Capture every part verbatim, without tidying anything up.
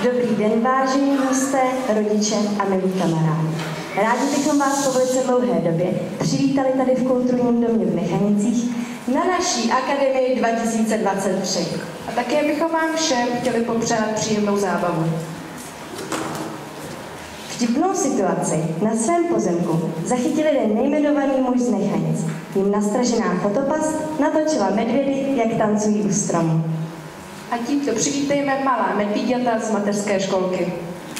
Dobrý den, vážení hosté, rodiče a milí kamarádi. Rádi bychom vás po velice dlouhé době přivítali tady v Kulturním domě v Nechanicích na naší Akademii dva tisíce dvacet tři. A také bychom vám všem chtěli popřát příjemnou zábavu. Vtipnou situaci na svém pozemku zachytil jeden nejmenovaný muž z Nechanic. Jim nastražená fotopast natočila medvědy, jak tancují u stromu. A tímto přivítejme malá medvíďata z mateřské školky.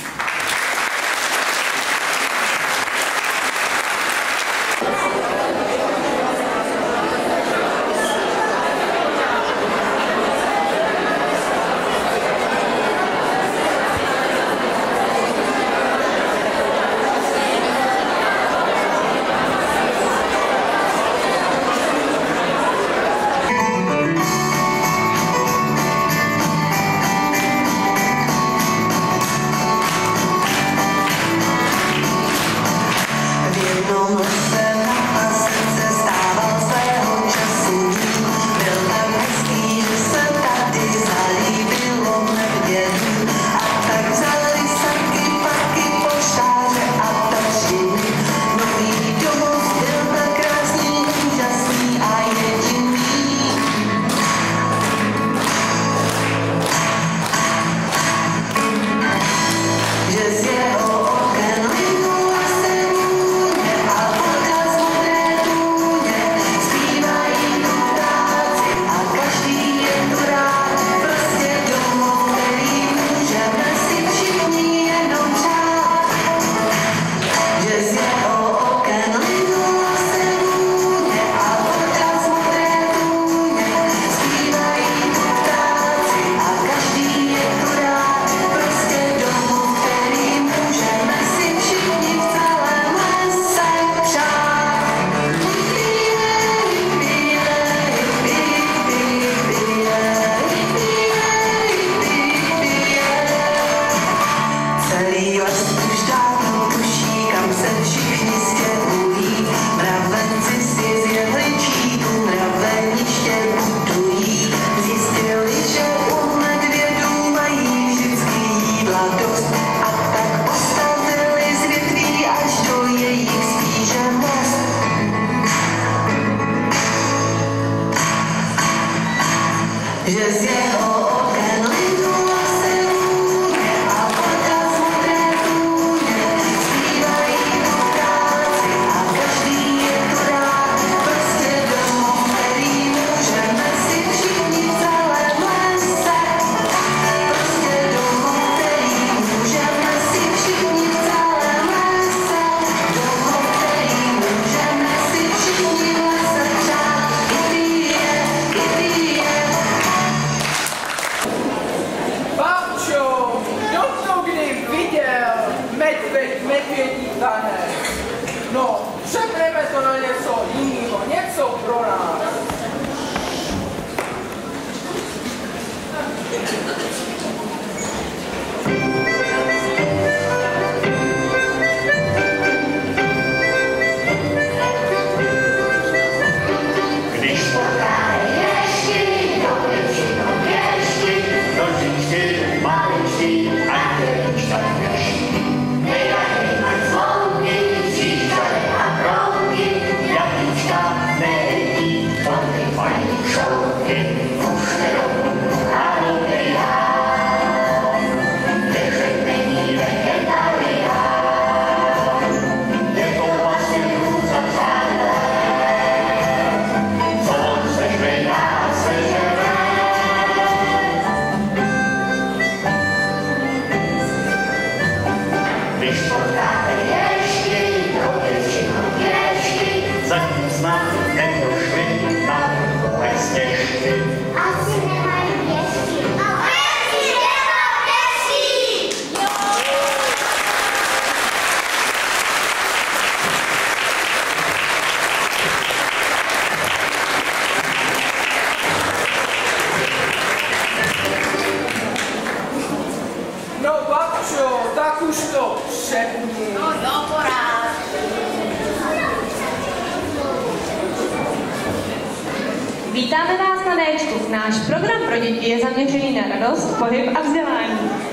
Vítáme vás na Déčku. Náš program pro děti je zaměřený na radost, pohyb a vzdělání.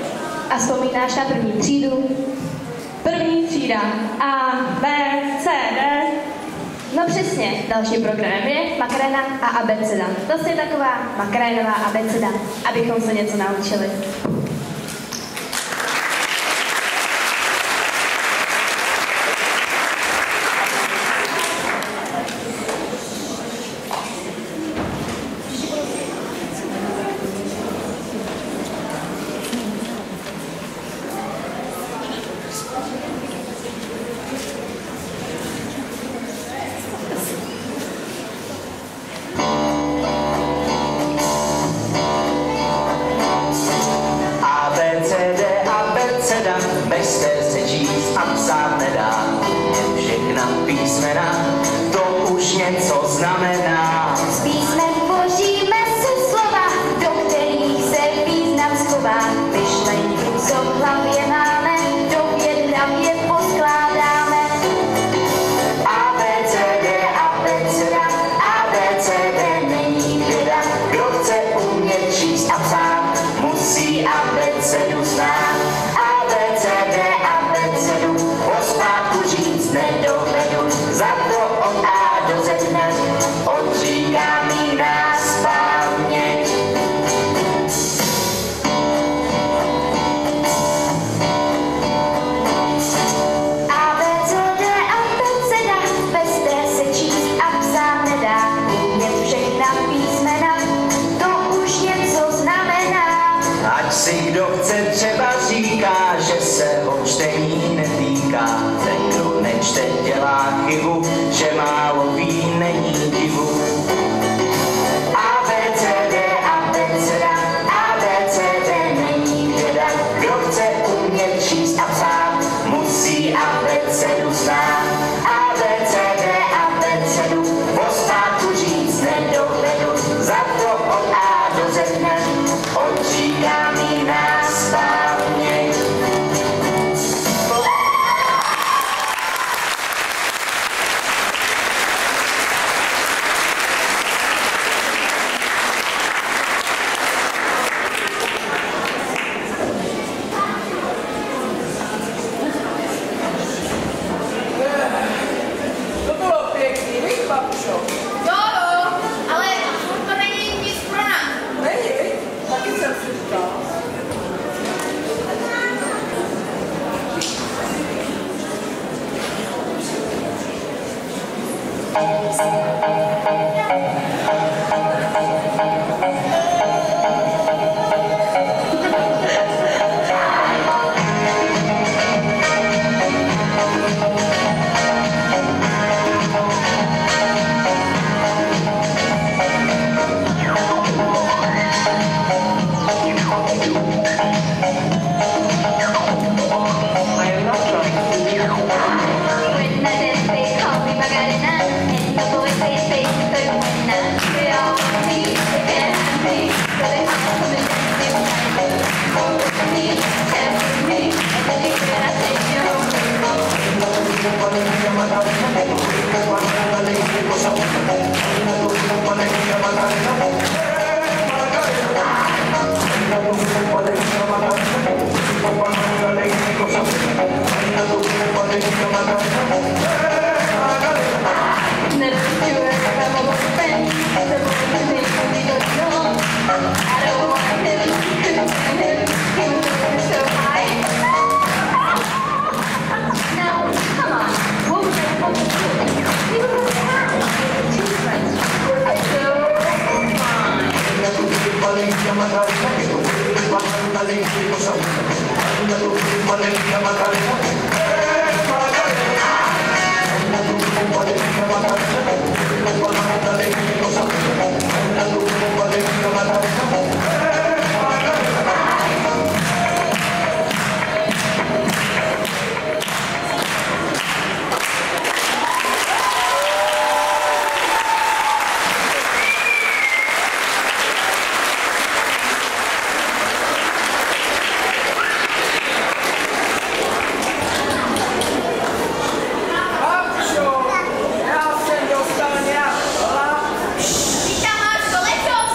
A vzpomínáš na první třídu? První třída. A, B, C, D. No přesně, dalším programem je Makarena a abeceda. To je taková makarénová abeceda, abychom se něco naučili. Bez té se číst a psát nedá, jen všechna písmena, to už něco znamená. Z písmen tvoříme si slova, do kterých se význam schová. Myšlenky, co v hlavě máme, do vět hlavě poskládáme. A, B, C, D, abeceda, A, B, C, D není věda. Kdo chce umět číst a psát, musí abecedu znát. Za to od A do Z hned odříkám jí nazpaměť. A, B, C, D, abeceda, bez té se číst a psát nedá. Umět všechna písmena, to už něco znamená. Ať si kdo chce třeba říká, že se ho čtení netýká. Ten, kdo nečte, dělá chybu, že málo ví, není divu. A, B, C, D, abeceda, A, B, C, D není věda. Kdo chce umět číst a psát, musí abecedu znát. A, B, C, D, abecedu, postátku říct nedovedu. Za to od A do Z hned odříkám jí nazpaměť. Vítám vás, kolečo!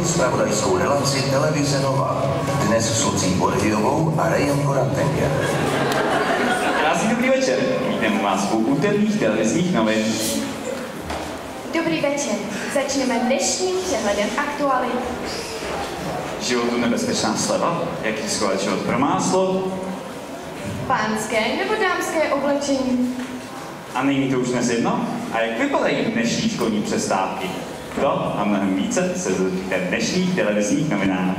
zahájili zpravodajskou relaci Televize Nova. Dnes s Lucí Borhyovou a Rejem Korantengem. Krásný dobrý večer. Vítám vás u úterních televizních novin. Dobrý večer. Začneme dnešním přehledem aktualit. Životu nebezpečná sleva, jak riskovat život pro máslo. Pánské nebo dámské oblečení. A není to už dnes jedno? A jak vypadají dnešní školní přestávky? To a mnohem více se dozvíte v dnešních televizních novinách.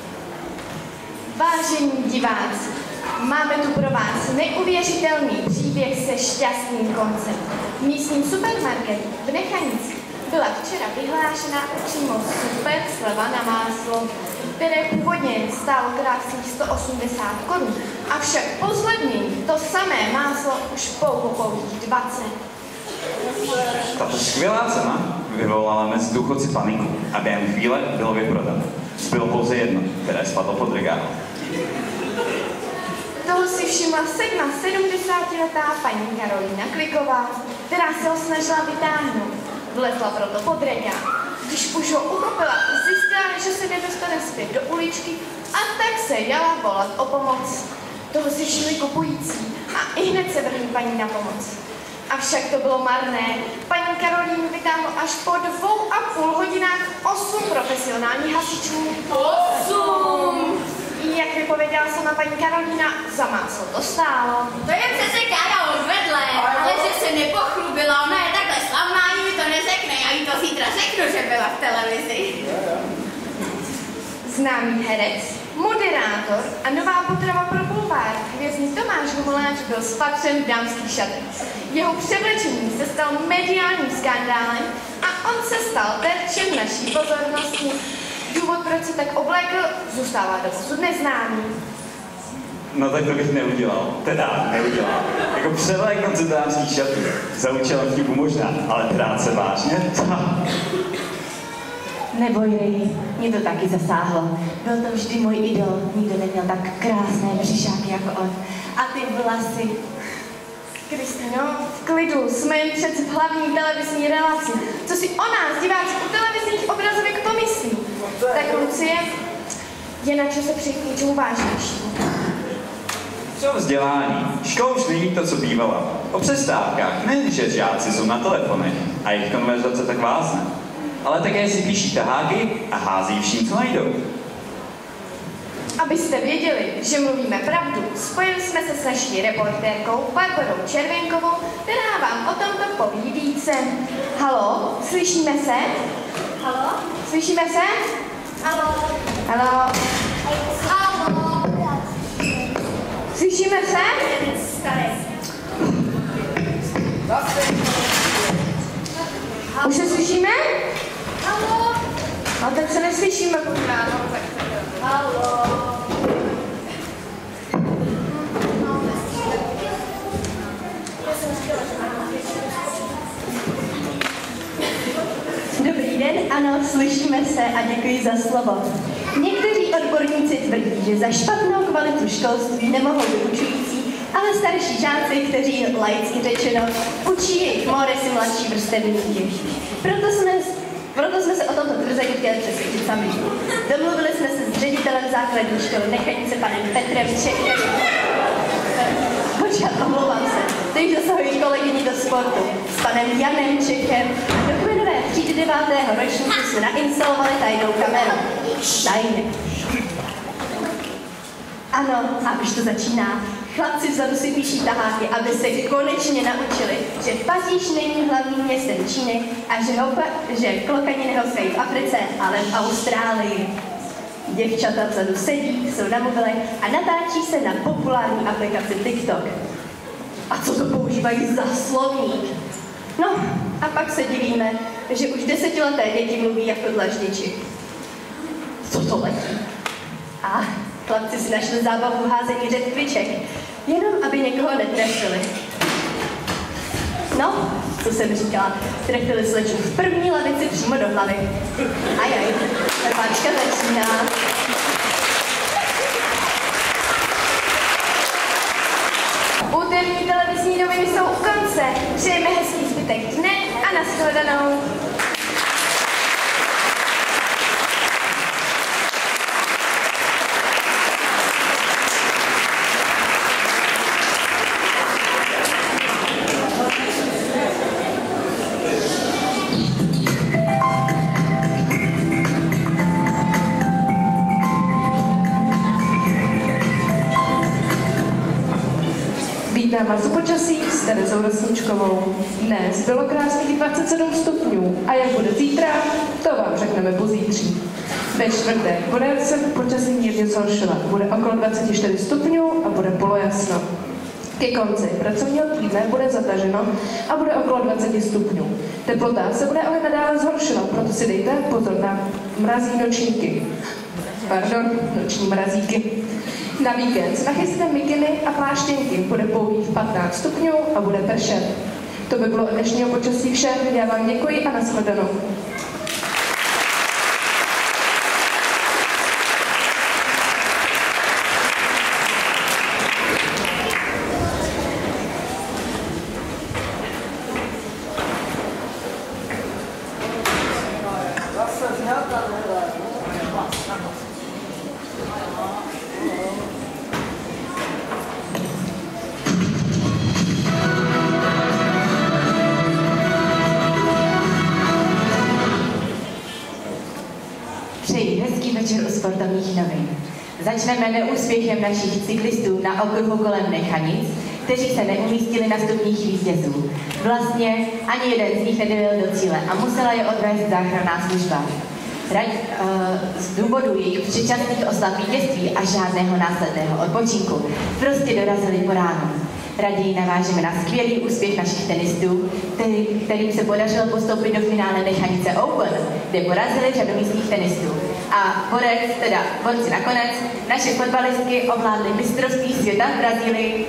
Vážení diváci, máme tu pro vás neuvěřitelný příběh se šťastným koncem. V místním supermarketu v Nechanicích byla včera vyhlášena přímo super sleva na máslo, které původně stálo krásných sto osmdesát korun, avšak po zlevnění to samé máslo už pouhopouhých dvacet. Tato skvělá cena vyvolala mezi důchodci paniku a během chvíle bylo vyprodáno. Zbylo pouze jedno, které spadlo pod regál. Toho si všimla sedmdesátiletá paní Karolína Kliková, která se ho snažila vytáhnout. Vlezla proto pod regál. Když už ho uchopila, zjistila, že se nedostane zpět do uličky a tak se jala volat o pomoc. Toho si všimli kupující a ihned se vrhli paní na pomoc. Avšak to bylo marné. Paní Karolínu vytáhlo až po dvou a půl hodinách osm profesionálních hasičů. Osm! Jak vypověděla sama paní Karolína, za máslo to stálo. To je přece Kára odvedle, ale že se nepochlubila, ona je takhle slavná, jí mi to neřekne, já jí to zítra řeknu, že byla v televizi. Známý herec, moderátor a nová potrava pro bulvár, hvězdný Tomáš Homoláč byl spatřen v dámských šatech. Jeho převlečení se stal mediálním skandálem a on se stal terčem naší pozornosti. Důvod, proč se tak oblékl, zůstává doposud neznámý. No tak to bych neudělal. Teda neudělal. Jako převléknout se dámských šatů. Za účelem vtipu možná, ale práce vážně? Neboj, Ray, mě to taky zasáhlo. Byl to vždy můj idol, nikdo neměl tak krásné břišáky jako on. A ty vlasy. Kristýno, v klidu, jsme jen přece v hlavní televizní relaci. Co si o nás, diváci u televizních obrazovek pomyslí? Tak Lucie, je na čase přijít k něčemu vážnějšímu. Co vzdělání? Škola už není to, co bývala. O přestávkách nejen, že žáci jsou na telefonech a jejich konverzace tak vázne, ale také si píší taháky a hází vším, co najdou. Abyste věděli, že mluvíme pravdu, spojili jsme se s naší reportérkou Barbarou Červenkovou, která vám o tomto poví více. Haló, slyšíme se? Haló? Slyšíme se? Haló? Haló? Haló? Slyšíme se? Už se slyšíme? Haló? No tak se neslyšíme pořád. Haló? Dobrý den, ano, slyšíme se a děkuji za slovo. Někteří odborníci tvrdí, že za špatnou kvalitu školství nemohou vyučující, ale starší žáci, kteří laicky řečeno učí jejich moresy mladší vrstevníky. Proto jsme, proto jsme se o tomto tvrzení chtěli přesvědčit sami. Domluvili jsme se s ředitelem základní školy Nechanice panem Petrem Čechem. Počkat, omlouvám se. Teď zasahují kolegyni do sportu. S panem Janem Čechem do kmenové třídy devátého ročníku jsme nainstalovali tajnou kameru. Tajně. Ano, a už to začíná. Chlapci vzadu si píší taháky, aby se konečně naučili, že Paříž není hlavním městem Číny a že, hopa, že klokani nehoskají v Africe, ale v Austrálii. Děvčata vzadu sedí, jsou na mobilech a natáčí se na populární aplikaci TikTok. A co to používají za slovník? No, a pak se divíme, že už desetileté děti mluví jako dlaždiči. Co to letí? A chlapci si našli zábavu házení řetkviček, jenom aby někoho netrefili. No, co jsem říkala, trefili slečnu v první lavici přímo do hlavy. Ajaj, rváčka začíná. Úterní televizní noviny jsou u konce. Přejeme hezký zbytek dne a nashledanou. Terezou Rosničkovou. Dnes bylo krásných dvacet sedm stupňů a jak bude zítra, to vám řekneme pozítří. Ve čtvrtek bude se počasí mírně zhoršovat, bude okolo dvacet čtyři stupňů a bude polojasno. Ke konci pracovního týdne bude zataženo a bude okolo dvacet stupňů. Teplota se bude ale nadále zhoršovat, proto si dejte pozor na mrazí nočníky. Pardon, noční mrazíky. Na víkend si nachystáte mikiny a pláštěnky, bude pouhých patnáct stupňů a bude pršet. To by bylo dnešního počasí vše, já vám děkuji a nashledanou. Přeji hezký večer u sportovních novin. Začneme neúspěchem našich cyklistů na okruhu kolem Nechanic, kteří se neumístili na stupních vítězů. Vlastně ani jeden z nich nedověl do cíle a musela je odvést záchranná služba. Rad, uh, z důvodu jejich předčasných oslav vítězství a žádného následného odpočinku prostě dorazili po ránu. Raději navážeme na skvělý úspěch našich tenistů, který, kterým se podařilo postoupit do finále Nechanice Open, kde porazili řadu místních tenistů. A borec, teda borci nakonec, naše fotbalistky ovládly mistrovství světa v Brazílii.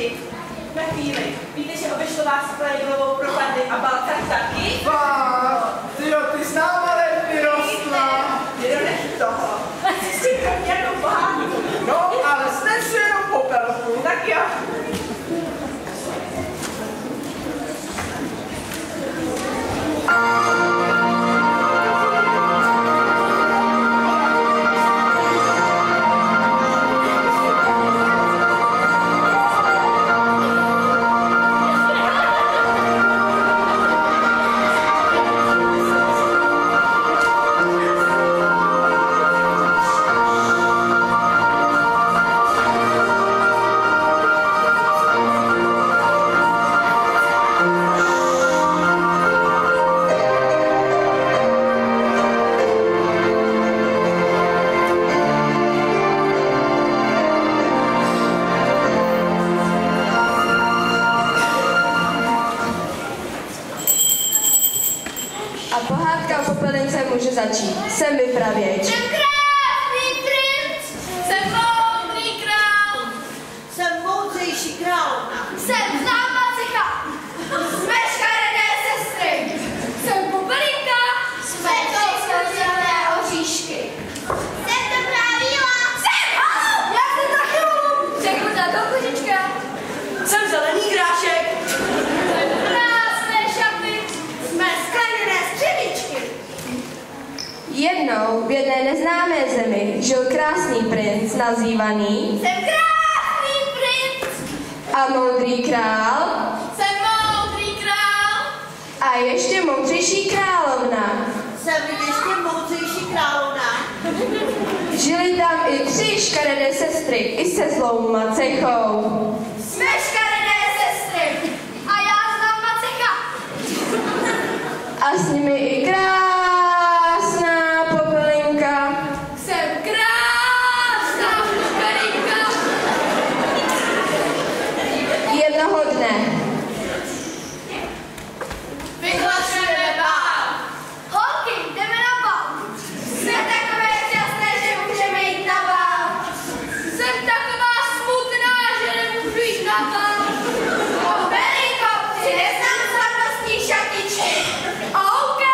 Vždyť, na chvíli, víte, že obešlo vás Klejnovou propadly a Balkar taky? Fakt, tyjo, ty s náma nevyrostla. Jedo nech toho. Jsi si to nějakou pohádku. No, ale snesu jenom popelku. Tak jo. Začít. Jsem vypravěč. Jsem krásný princ, jsem moudrý král, jsem moudřejší královna, jsem známá cecha, jsme škaredé sestry, jsem popelinka, jsme touskořené oříšky. Jsem dobrá víla, jsem holub, já jsem taky holub, přechodná dokužička, jsem zelený grášek, jsem krásné šaty, jsme skleněné střevíčky. Jednou v jedné neznámé zemi žil krásný princ nazývaný Jsem krásný princ a moudrý král Jsem moudrý král a ještě moudřejší královna. Jsem ještě moudřejší královna. Žili tam i tři škaredé sestry, i se zlou macechou. Jsme škaredé sestry a já znám macecha. A s nimi i král. Jsem krásná škarinka. Jednoho dne vyhlašujeme bál. Holky, jdeme na bál. Jsme takové šťastné, že můžeme jít na bál. Jsem taková smutná, že nemůžu jít na bál. O, Belinko, přines nám slavnostní šatičky. OK.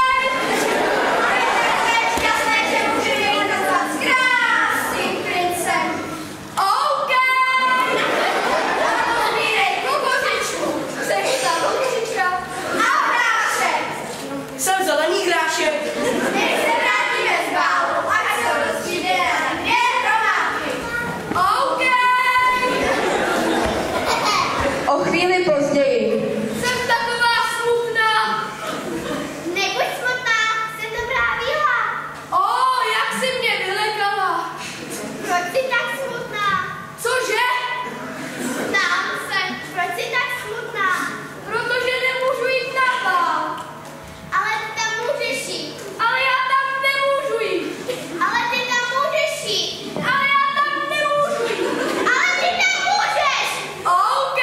Jsem zelený grášek. Než se vrátíme z bálu, ať se rozstřídíme na dvě hromádky. OK. O chvíli později. Jsem taková smutná. Nebuď smutná, jsem dobrá víla. O, jak jsi mě vylekala. Proč jsi tak smutná? Cože? Ptám se, proč jsi tak smutná? Protože nemůžu jít na bál. Ale ty tam můžeš jít. Ale já tam nemůžu jít. Ale ty tam můžeš jít. Ale já tam nemůžu jít. Ale ty tam můžeš. OK.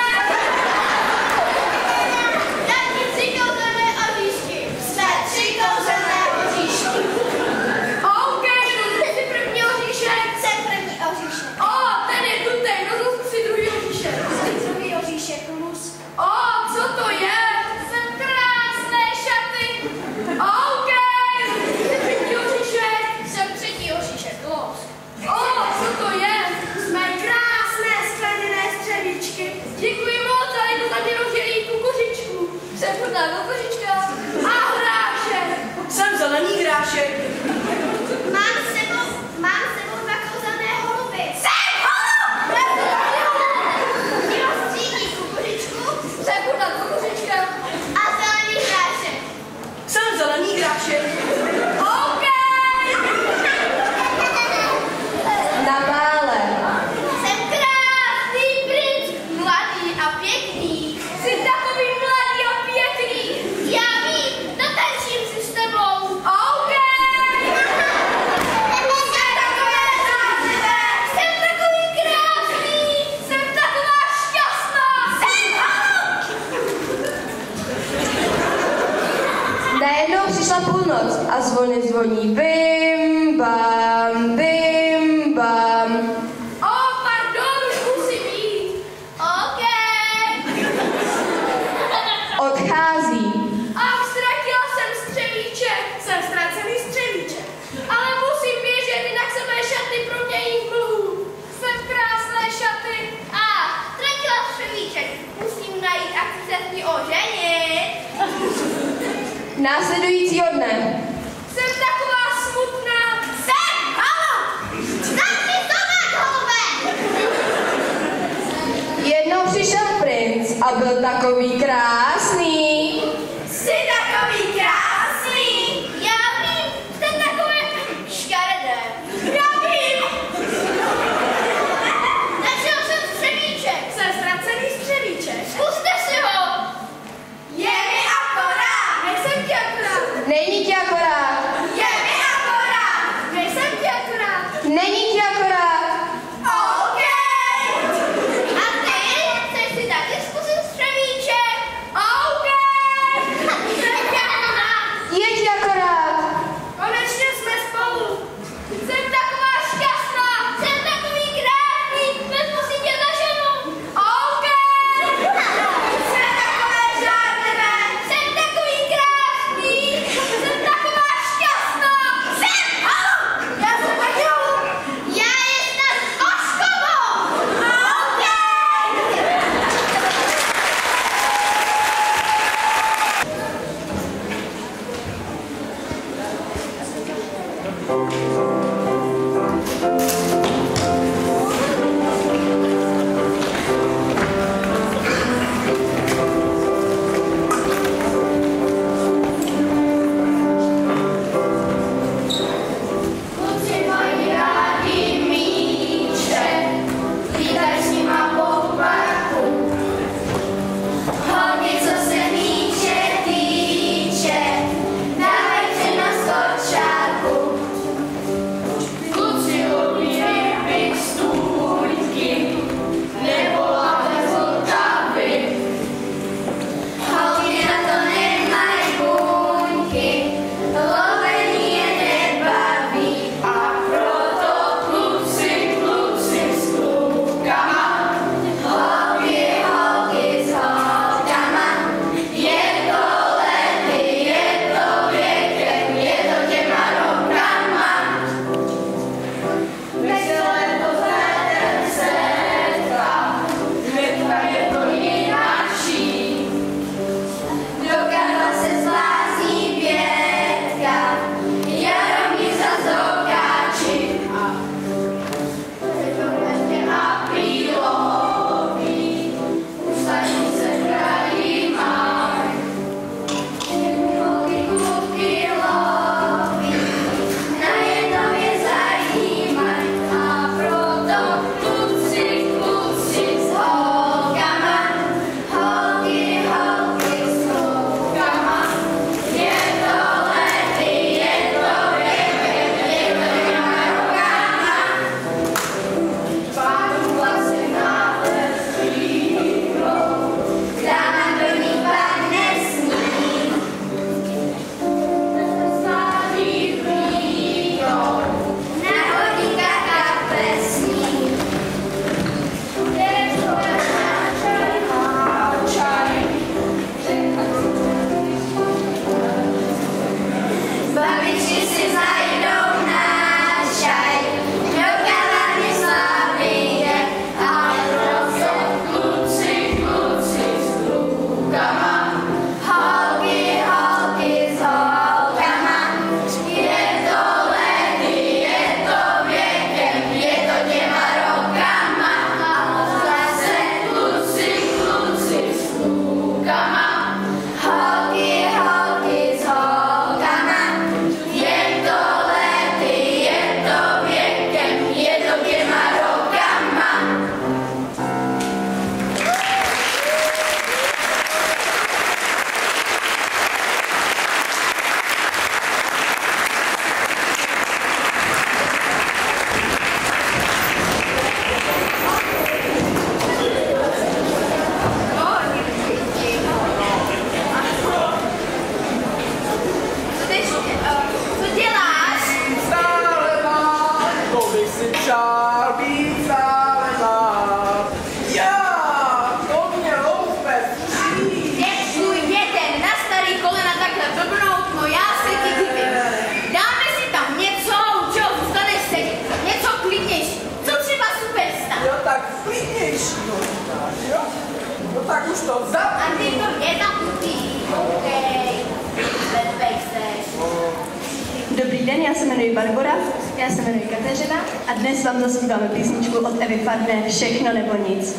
Tak ti tři kouzelné oříšky. Jsme tři kouzelné oříšky. OK, no si první oříšek. Jsem první oříšek. O, ten je tutej, no to si druhý oříšek. Jsem druhý oříšek, lus. O, co to je? Jsem krásné šaty. OK, jsi třetí oříšek. Jsem třetí oříšek, los. O, co to je? Jsme krásné skleněné střevíčky. Děkuji moc, ale jdu tady rozdělí kukuřičku. Jsem chudná kukuřička. A hrášek. Jsem zelený grášek. Mám s sebou, mám s sebou dva kouzelné holuby. Jsem holub! Já jsem taky holub. Ti rozstřídí kukuřičku. Jsem chudná kukuřička. A zelený hrášek. Jsem zelený grášek. OK! Na bále. Jsem krásný princ, mladý a pěkný. Jsi takový mladý a pěkný. Já vím, dotančím si s tebou. OK! Jsem takové zářivé. Jsem takový krásný. Jsem taková šťastná. Jsem holub. Najednou přišla půlnoc a zvony zvoní bim bam, bim bam. O, pardon, už musím jít. O, Následujícího dne. Jsem taková smutná. Jsem, halo! Začni to holube! Jednou přišel princ a byl takový krásný. Jsi takový krásný. Já vím, jste takové škaredé. Já vím. Našel jsem střevíček. Jsem ztracený střevíček. Zkuste si ho. Je mi akorát. Nejsem ti akorát. Není ti akorát. Je mi akorát. Nejsem ti akorát. Není ti akorát. OK. A ty? Chceš si taky zkusit střevíček? OK. Jsem ti akorát. Je ti akorát. Konečně jsme spolu. Jsem taková šťastná. Jsem takový krásný. Vezmu si tě za ženu. OK. Jsem takové žádné. Jsem takový krásný. Jsem taková šťastná. Jsem. Halo. Já jsem taky halo. Já jsem Oškovou. OK. Kluci mají rádi míče, lítaj s nima po parku. Holky, co se míče týče, dávejte na stočárku. Kluci lubí ryby, stůjky, nebo láve zlotavy. Holky na to nemají buňky, lovení je nebaví. A proto kluci, kluci s klukama, holky, holky s holkama. Je to lety, je to věkem, je to těma rokama. Veselé poznáte setka, hnedka je to jináčí. Do Karla se zlází pětka, jaro mi zas dokáči. Je to vlastně aprílový, ustaní se krají maj. Holky, klubky loví, najednou je zajímaj. A proto kluci, kluci s holkama, holky, holky s klukama. Je to lety, je to věkem, je to těma rokama. Pánu vlasy náhle stříhnou, dáma do ní padne sníh. Slávý flíkou, na hodíkách kapesní. Dědečko na čaj, má čaj. Babičky si zajdou na čaj, do kavárny Slavie, ale proto kluci, kluci s klukama, holky, holky s holkama. Je to lety, je to věkem, je to těma rokama. A zase kluci, kluci s klukama, holky, holky s holkama. Je to lety, je to věkem, je to těma rokama. Co teď, eh, co děláš? Stále má, to bych si přál být stále má. Já, to mě loupe přijít. Děcku, jeden na starý kolena takhle blbnout, no já se ti divím. Dáme si tam něco, u čeho zůstaneš sedět. Něco klidnější. Co třeba Superstar? Jo, tak klidnější, no říkáš, jo? No tak už to A zapni. ty to nezapnutý, OK. Dobrý den, já se jmenuji Barbora, já se jmenuji Kateřina a dnes vám zaspíváme písničku od Evy Farné Všechno nebo nic.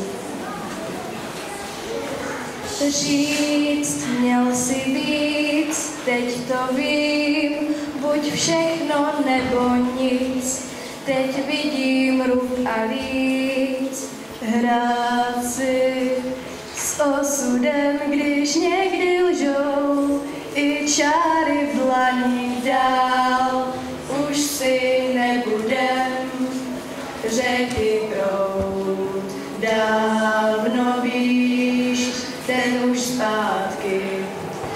Říct měl si víc, teď to vím, buď všechno nebo nic. Teď vidím ruch a líc, hrát si s osudem, když někdy lžou, i čáry v dlaní dál, už si nebudem řeky proud, dál v víš, ten už zpátky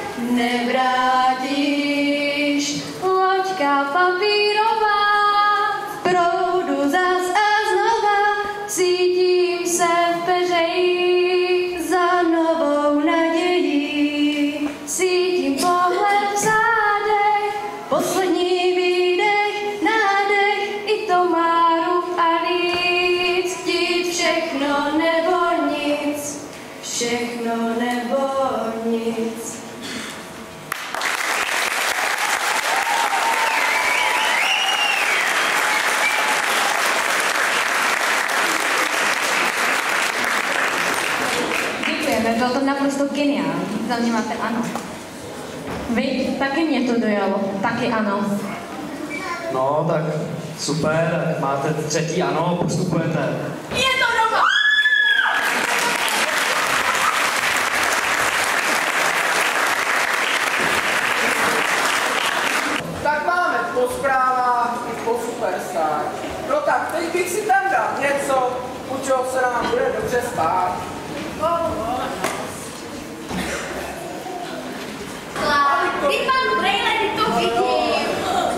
nevrátíš. Loďka papírová, v proudu zas a znova, cítím se v peřeji za novou nadějí. Cítím pohled v zádech, poslední výdech, nádech, i to má ruch a líc. Chtít všechno nebo nic, všechno nebo nic. Děkujeme, bylo to naprosto geniální. Za mě máte ano. Vy, taky mě to dojalo, taky ano. No, tak super, máte třetí ano, postupujete. Je to doma! Tak máme po zprávách i po superstar. No tak, teď bych si tam dal něco, u čeho se nám bude dobře spát. Ty mám brejle, ty to vidím.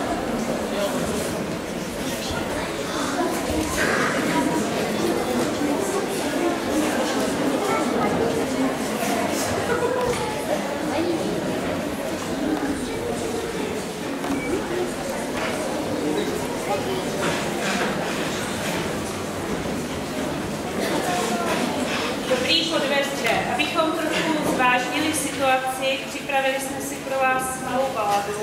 Dobrý podvečer. Abychom trochu zvážnili situaci, připravili jsme si pro vás malou baladu.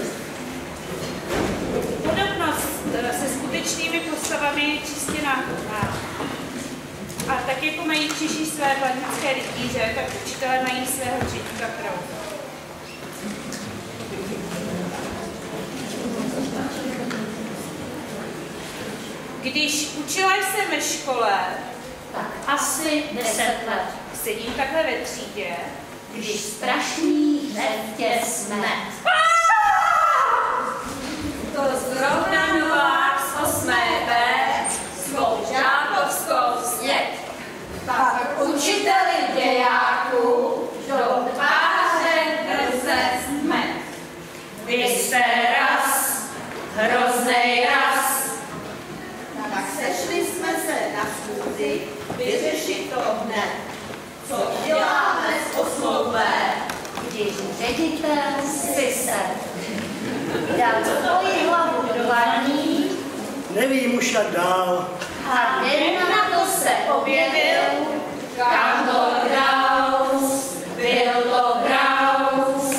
Podobnost se skutečnými postavami je čistě náhodná. A tak jako mají Češi své planické rytíře, tak učitelé mají svého Četíka Krau. Když učila jsem ve škole, Tak asi deset let. sedím takhle ve třídě, Když strašný hned tě smet. to zrovna novák z osmé B svou žákovskou sněd. Tak učiteli dějáku do tváře drze smet. Vy jste raz, hroznej raz. Tak sešli jsme se na schůzi vyřešit to hned. Co děláme s osmou B, když ředitel si se dal tvoji hlavu do vaní Nevím už jak dál. a den na to se objevil kantor Kraus. Byl to Kraus.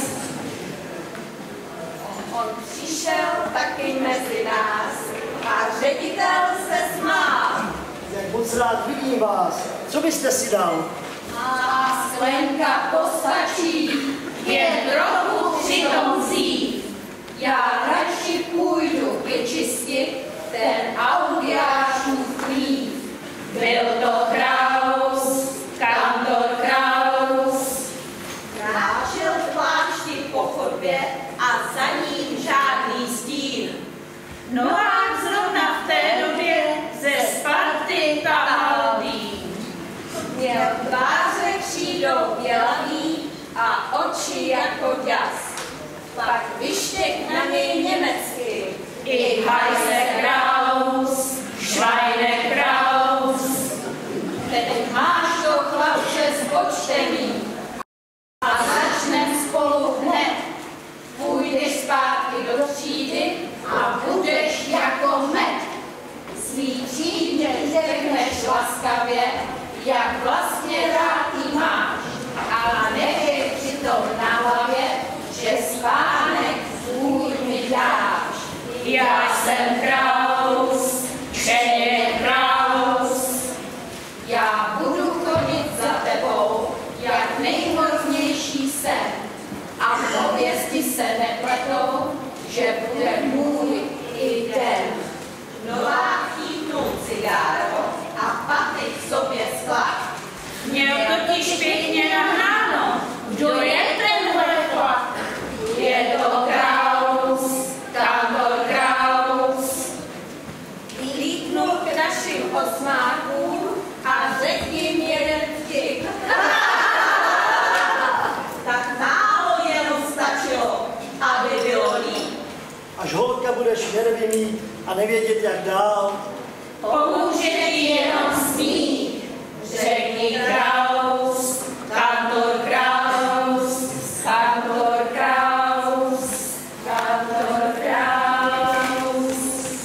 On přišel taky mezi nás a ředitel se smál. Jak moc rád vidím vás. Co byste si dal? A sklenka postačí, jen trochu přitom vzít. Já radši půjdu vyčistit ten audiářův klív. Byl to Kraus, kantor Kraus. Kráčel v plášti po chodbě a za ním žádný stín. Novák zrovna v té době ze Sparty Tahaldín. Měl tváře křídou bělavý a oči jako ďas. Pak vyštěk na něj německy. I Heise Kraus, Schweine Kraus. Teď máš to chlapče spočtený a začneme spolu hned. Půjdeš zpátky do třídy a budeš jako med. Svý třídě řekneš laskavě, jak vlastně rád jí máš, ale nechej přitom na hlavě, že spát totiž pěkně nahráno. Kdo je tenhle chlap? Je to Kraus, kantor Kraus. Líknul k našim osmákům a řekl jim jeden vtip. Tak málo jenom stačilo, aby bylo líp. Až holka budeš nervy mít a nevědět, jak dál, Pomůže ti jenom smích. Řekni Kraus, kantor Kraus, kantor Kraus, kantor Kraus.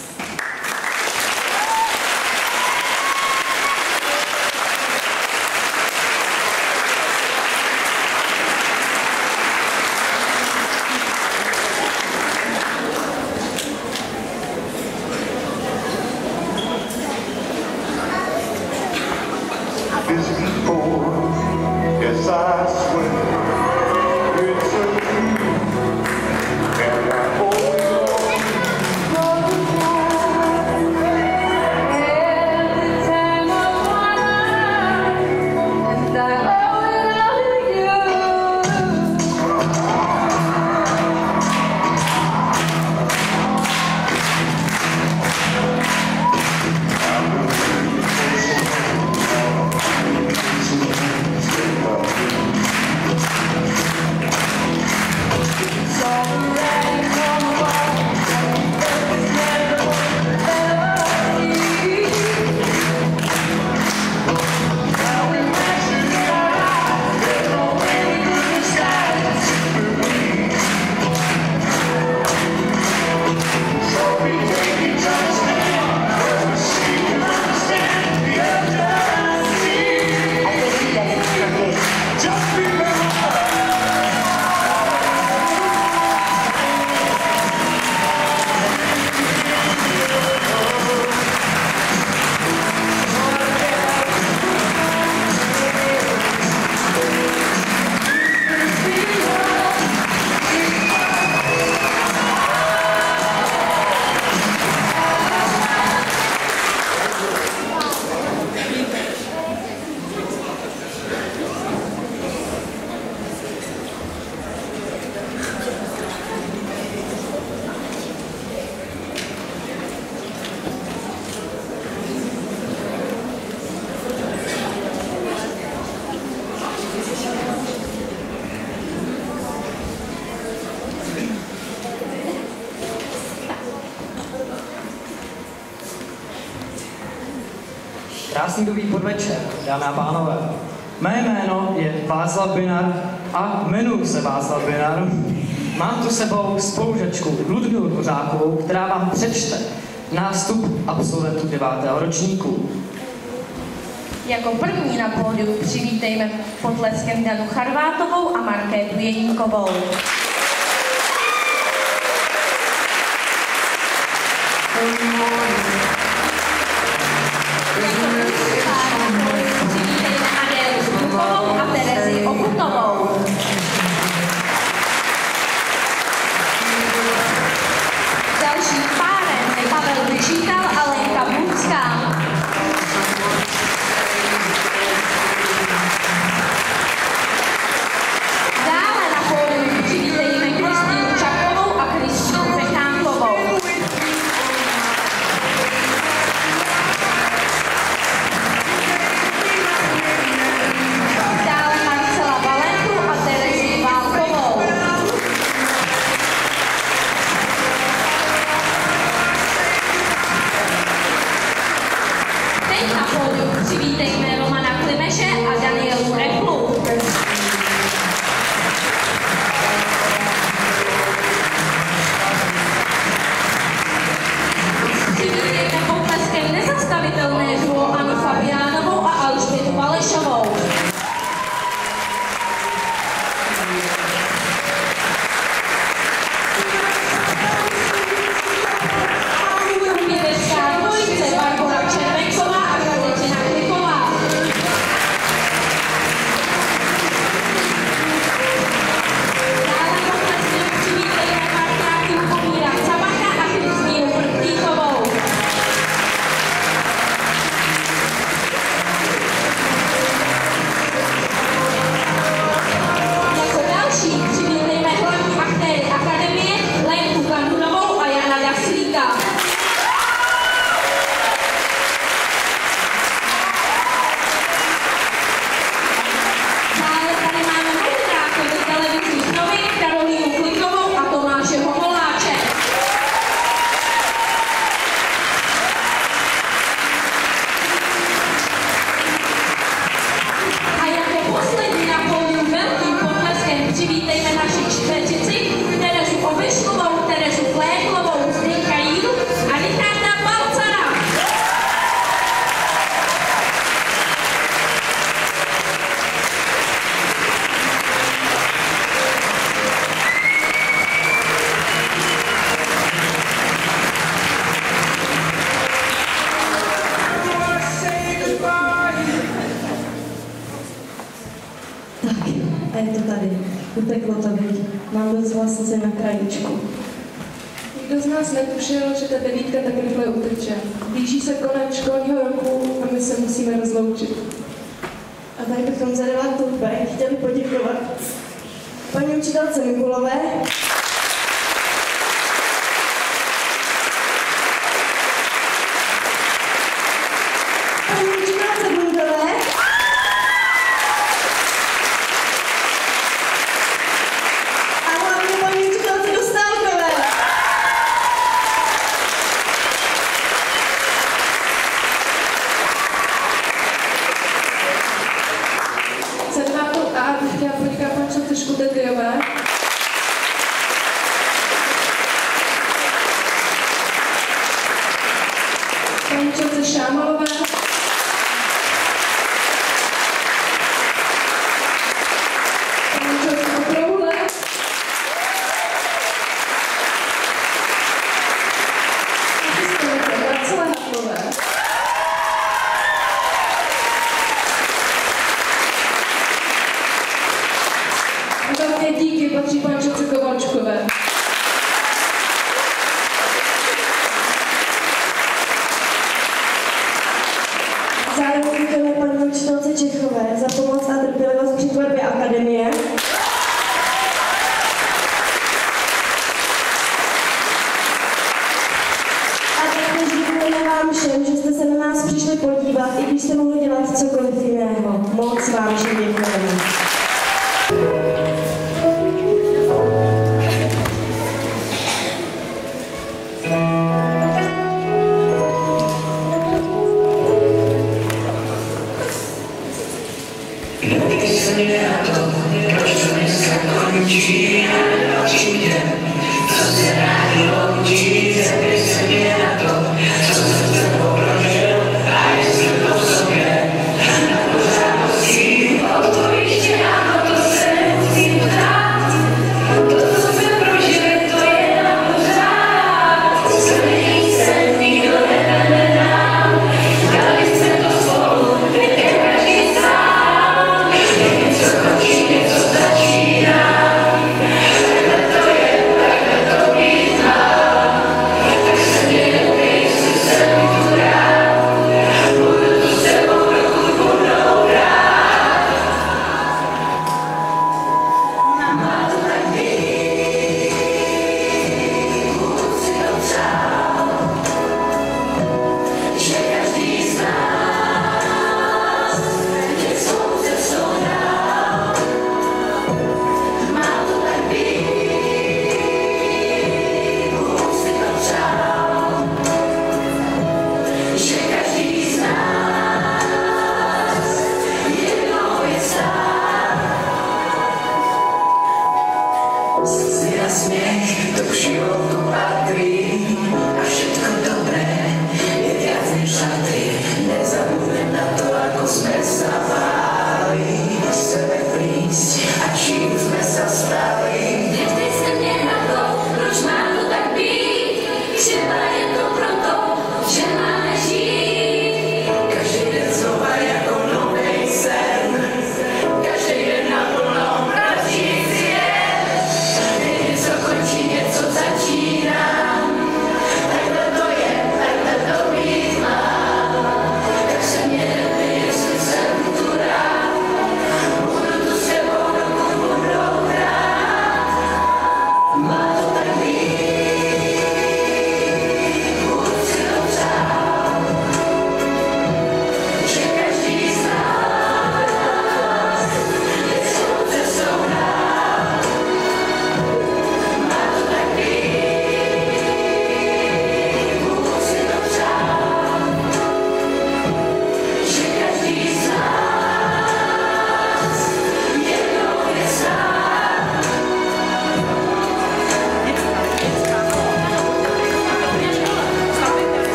Yes, I swear it's a dream, and I hold Krásný dobrý podvečer, dámy a pánové. Mé jméno je Václav Binar a jmenuji se Václav Binar. Mám tu sebou spolužačku Ludmilu Kořákovou, která vám přečte nástup absolventů devátého ročníku. Jako první na pódiu přivítejme potleskem Danu Charvátovou a Markétu Jenínkovou. A Terezi Okutovou. Dalším párem je Pavel Vyčítal a Lenka Bucká. Dále na pódiu přivítejme Kristýnu Čakovou a Kristýnu Pechánkovou. A je to tady. Uteklo to, viď. Mám dost vlastně na krajíčku. Nikdo z nás netušil, že ta devítka tak rychle uteče. Blíží se konec školního roku a my se musíme rozloučit. A tady bychom za devátou B chtěli poděkovat paní učitelce Mikulové, paní učitelce Bundové, a hlavně paní učitelce Dostálkové. Za devátou A bych chtěla poděkovat paní učitelce Škutetyjové, paní učitelce Šámalové, paní učitelce Okrouhle, asistentce Marcele Havlové, a velké díky patří paní učitelce Kovalčkové. Zároveň děkujeme paní učitelce Čechové za pomoc a trpělivost při tvorbě akademie. A taktéž děkujeme vám všem, že jste se na nás přišli podívat, i když jste mohli dělat cokoliv jiného. Moc vám všem děkujeme. Neptej se mě na to, proč to dneska končí, a další den, co se rádi loučí, zeptej se mě na to,